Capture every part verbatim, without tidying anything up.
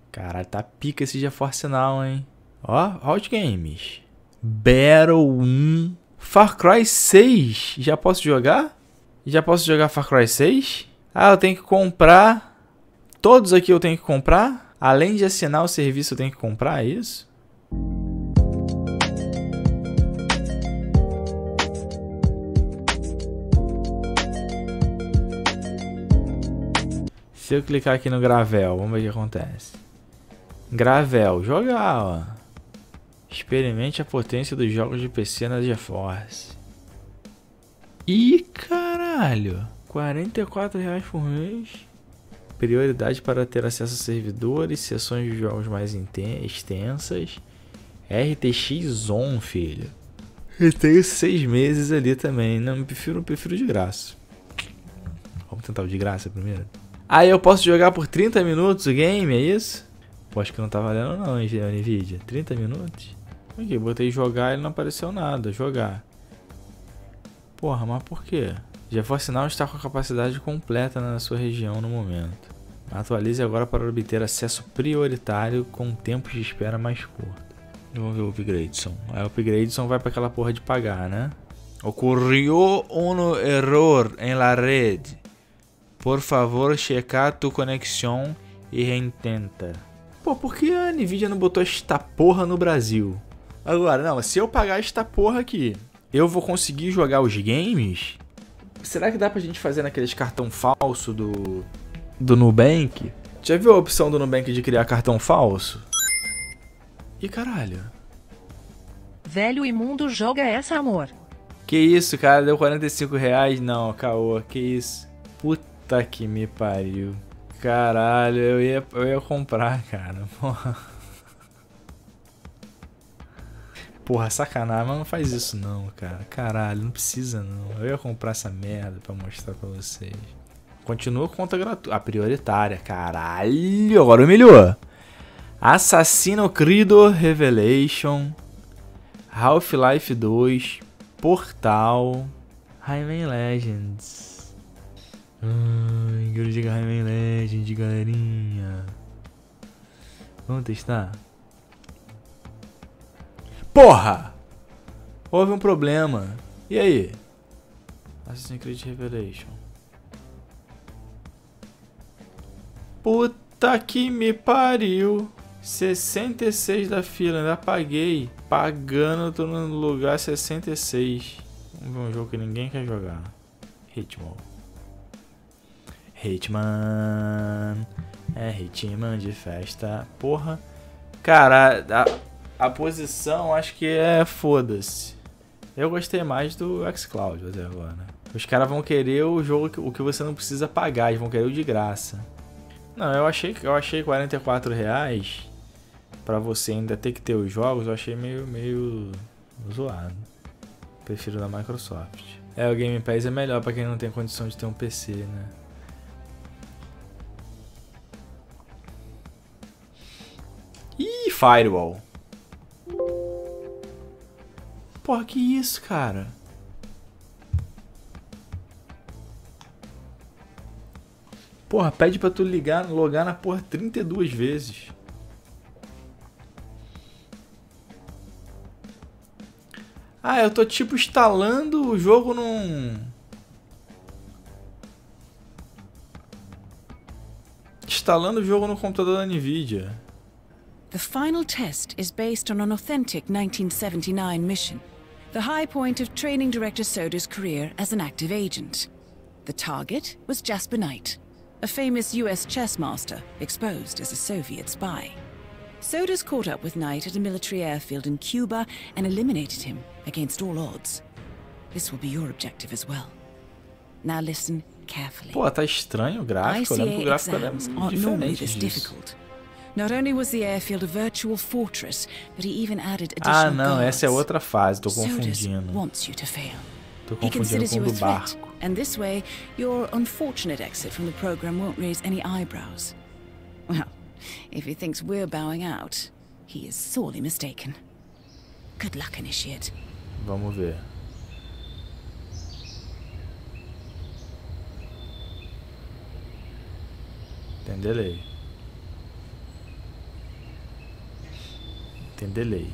Caralho, tá pica esse GeForce Now, hein? Ó, Hot Games. Battle um. Far Cry seis. Já posso jogar? Já posso jogar Far Cry seis? Ah, eu tenho que comprar. Todos aqui eu tenho que comprar? Além de assinar o serviço, eu tenho que comprar, é isso? Se eu clicar aqui no Gravel, vamos ver o que acontece. Gravel, jogar, ó. Experimente a potência dos jogos de P C na GeForce. Ih, caralho. quarenta e quatro reais por mês. Prioridade para ter acesso a servidores, sessões de jogos mais extensas. R T X On, filho. Eu tenho seis meses ali também. Não, prefiro, prefiro de graça. Vamos tentar o de graça primeiro. Aí eu posso jogar por trinta minutos o game, é isso? Pô, acho que não tá valendo não, hein, Nvidia. trinta minutos? Aqui, botei jogar e não apareceu nada. Jogar. Porra, mas por quê? GeForce Now está com a capacidade completa na sua região no momento. Atualize agora para obter acesso prioritário com tempos de espera mais curto. Vamos ver o upgradeson. Aí o upgradeson vai para aquela porra de pagar, né? Ocorreu um erro em la red. Por favor, checar tu conexão e reintenta. Pô, por que a Nvidia não botou esta porra no Brasil? Agora, não, se eu pagar esta porra aqui, eu vou conseguir jogar os games? Será que dá pra gente fazer naqueles cartão falso do, do Nubank? Já viu a opção do Nubank de criar cartão falso? Ih, caralho. Velho imundo joga essa, amor. Que isso, cara? Deu quarenta e cinco reais? Não, caô, que isso? Puta que me pariu. Caralho, eu ia, eu ia comprar, cara. Porra. Porra, sacanagem, mas não faz isso não, cara. Caralho, não precisa não. Eu ia comprar essa merda pra mostrar pra vocês. Continua com conta gratuita. A prioritária, caralho. Agora humilhou. Assassino Creed Revelation. Half-Life dois. Portal. Rayman Legends. Ai, quero jogar Rayman Legends, galerinha. Vamos testar? Porra! Houve um problema. E aí? Assassin's Creed Revelation. Puta que me pariu. sessenta e seis da fila, ainda paguei. Pagando, tô no lugar sessenta e seis. Vamos ver um jogo que ninguém quer jogar. Hitman. Hitman. É Hitman de festa. Porra. Cara, a, a posição acho que é foda-se. Eu gostei mais do xCloud até agora. Os caras vão querer o jogo, o que você não precisa pagar. Eles vão querer o de graça. Não, eu achei, eu achei quarenta e quatro reais pra você ainda ter que ter os jogos, eu achei meio, meio zoado. Prefiro da Microsoft. É, o Game Pass é melhor pra quem não tem condição de ter um P C, né? Ih, Firewall. Porra, que isso, cara? Porra, pede pra tu ligar, logar na porra trinta e duas vezes. Ah, eu tô tipo instalando o jogo num... Instalando o jogo no computador da Nvidia. The final test is based on an authentic nineteen seventy-nine mission. The high point of training Director Soda's career as an active agent. The target was Jasper Knight, a famous U S chess master exposed as a Soviet spy. Soda's caught up with Knight at a military airfield in Cuba and eliminated him against all odds. This will be your objective as well. Now listen carefully. Pô, tá estranho o gráfico. Eu lembro que o gráfico era diferente disso. Difficult. Not only was the airfield a virtual fortress, but he even added Ah, additional não, guards. essa é outra fase, tô Sodas confundindo. wants you to fail. Tô He confundindo considers com you o a do threat, barco. and this way, your unfortunate exit from the program won't raise any eyebrows. Well, if he thinks we're bowing out, he is sorely mistaken. Good luck, Initiate. Vamos ver. Tem delay. Tem delay.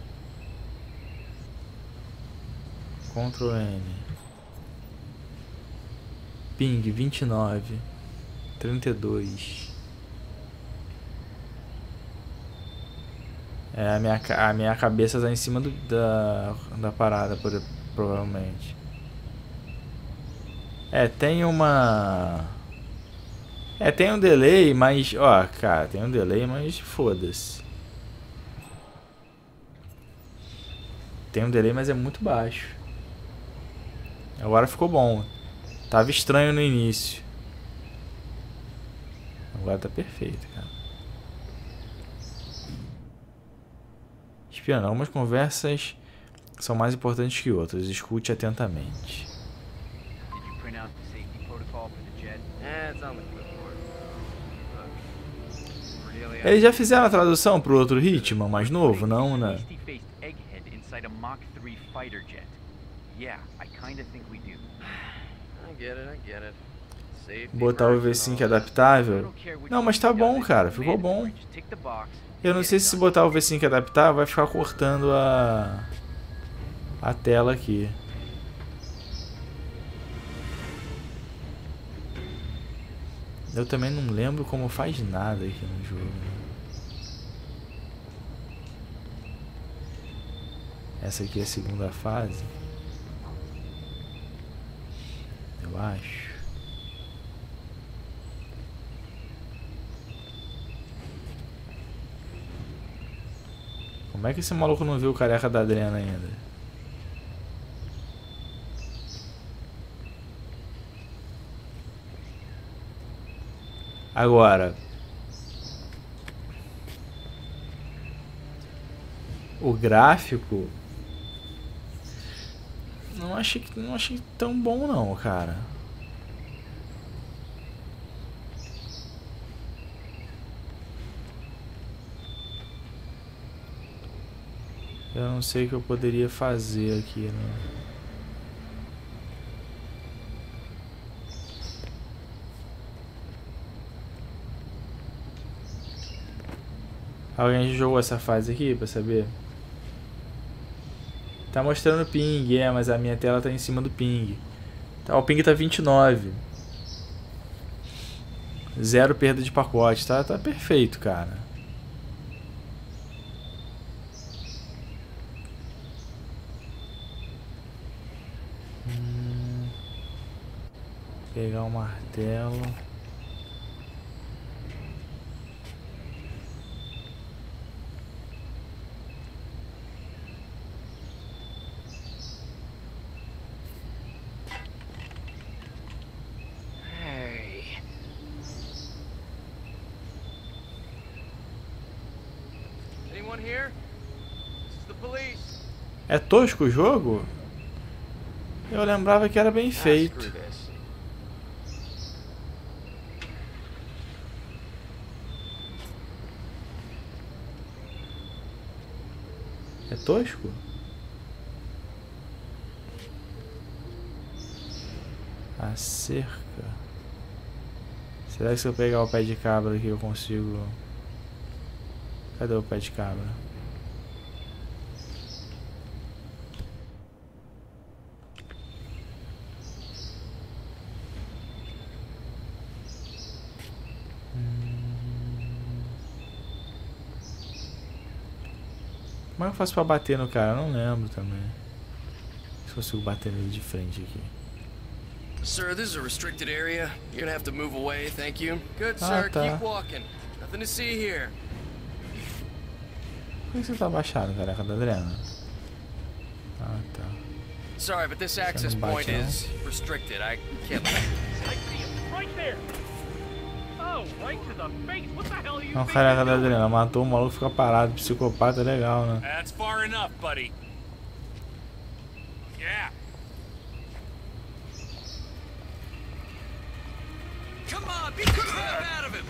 Ctrl N. Ping vinte e nove. trinta e dois. É, a minha, a minha cabeça tá em cima do, da, da parada, por, provavelmente. É, tem uma... É, tem um delay, mas... Ó, cara, tem um delay, mas foda-se. Tem um delay, mas é muito baixo. Agora ficou bom. Tava estranho no início. Agora tá perfeito, cara. Espiando, algumas conversas são mais importantes que outras. Escute atentamente. Eles já fizeram a tradução pro outro ritmo mais novo, não, né? Botar o V cinco adaptável? Não, mas tá bom, cara. Ficou bom. Eu não sei se botar o V cinco adaptável vai ficar cortando a a tela aqui. Eu também não lembro como faz nada aqui no jogo. Essa aqui é a segunda fase. Eu acho. Como é que esse maluco não viu o careca da Adriana ainda? Agora, o gráfico não achei, não achei tão bom não, cara. Eu não sei o que eu poderia fazer aqui, né? Alguém jogou essa fase aqui pra saber? Tá mostrando ping, é, mas a minha tela tá em cima do ping. Tá, o ping tá vinte e nove. Zero perda de pacote, tá, tá perfeito, cara. Hum, pegar o martelo. É tosco o jogo? Eu lembrava que era bem feito. É tosco? A cerca. Será que se eu pegar o pé de cabra aqui eu consigo... Cadê o pé de cabra? Como é que eu faço pra bater no cara? Eu não lembro também. Se eu consigo bater nele de frente aqui. Sir, this is a restricted area. You're gonna have to move away, thank you. Good, Ah, sir. tá. Keep walking. Nothing to see here. Por que você tá abaixado, careca da Adriana? Ah, tá. Sorry, but this access não bate, point não? is restricted. I can't. Não, careca da Adriana. Matou o maluco, fica parado. Psicopata é legal, né? That's far enough, buddy. Yeah. Come on, beat the crap out of him.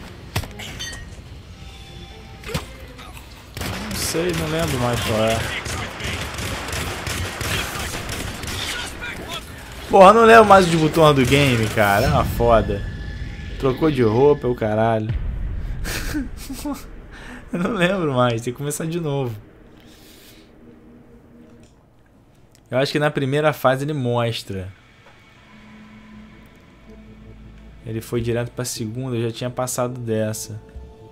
Não sei, não lembro mais qual é. Porra, não lembro mais de botão do game, cara. É uma foda. Trocou de roupa, o caralho. Eu não lembro mais, tem que começar de novo. Eu acho que na primeira fase ele mostra. Ele foi direto pra segunda, eu já tinha passado dessa.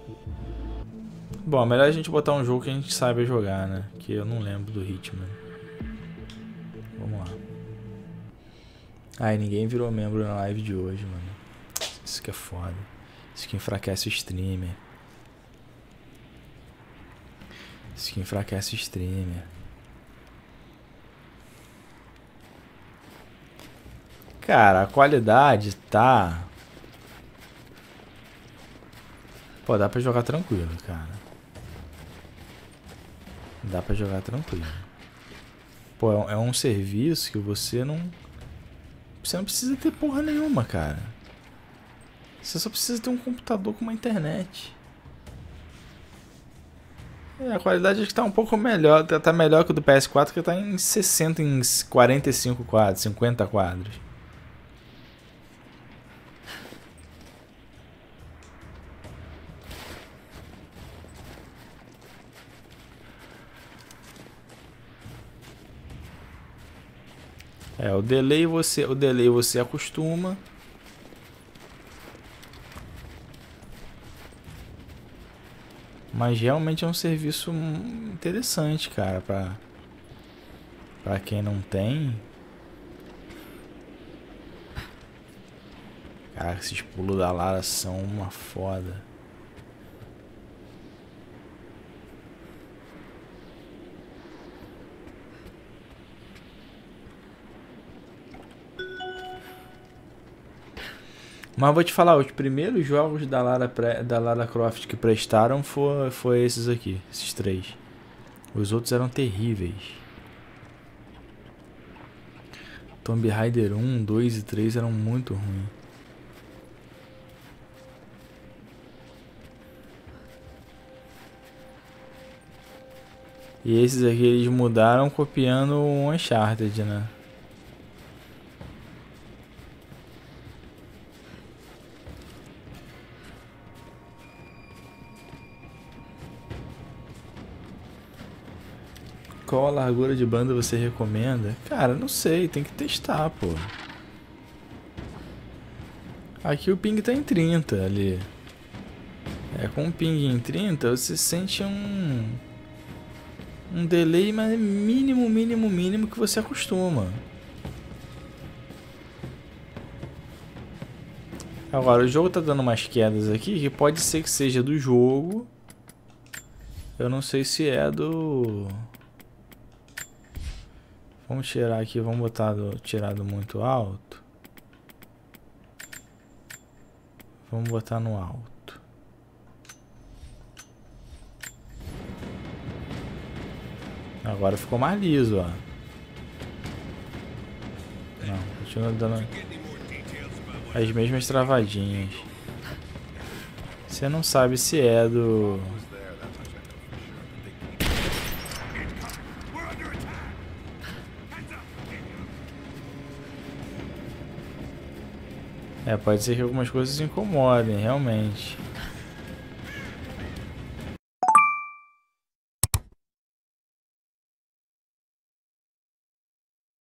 Bom, melhor a gente botar um jogo que a gente saiba jogar, né? Que eu não lembro do ritmo. Vamos lá. Ai, ninguém virou membro na live de hoje, mano. Isso que é foda. Isso que enfraquece o streamer. Isso que enfraquece o streamer. Cara, a qualidade tá... Pô, dá pra jogar tranquilo, cara. Dá pra jogar tranquilo. Pô, é um serviço que você não... Você não precisa ter porra nenhuma, cara. Você só precisa ter um computador com uma internet. É, a qualidade acho que tá um pouco melhor. Tá melhor que o do P S quatro, que tá em sessenta, em quarenta e cinco quadros, cinquenta quadros. É, o delay você, o delay você acostuma. Mas realmente é um serviço interessante, cara, pra, pra quem não tem. Cara, esses pulos da Lara são uma foda. Mas vou te falar, os primeiros jogos da Lara, da Lara Croft que prestaram foi, foi esses aqui, esses três. Os outros eram terríveis. Tomb Raider um, dois e três eram muito ruins. E esses aqui eles mudaram copiando o Uncharted, né? Qual a largura de banda você recomenda? Cara, não sei, tem que testar, pô. Aqui o ping tá em trinta ali. É, com um ping em trinta você sente um... Um delay, mas é mínimo, mínimo, mínimo que você acostuma. Agora, o jogo tá dando umas quedas aqui, que pode ser que seja do jogo. Eu não sei se é do... Vamos tirar aqui, vamos botar do, tirar do muito alto. Vamos botar no alto. Agora ficou mais liso, ó. Não, continua dando as mesmas travadinhas. Você não sabe se é do... É, pode ser que algumas coisas incomodem, realmente.